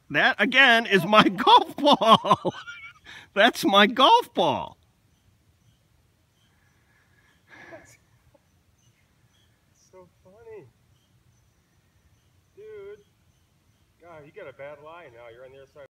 That, again, is my golf ball. That's my golf ball. That's so funny. Dude. God, you got a bad lie now. You're on the other side.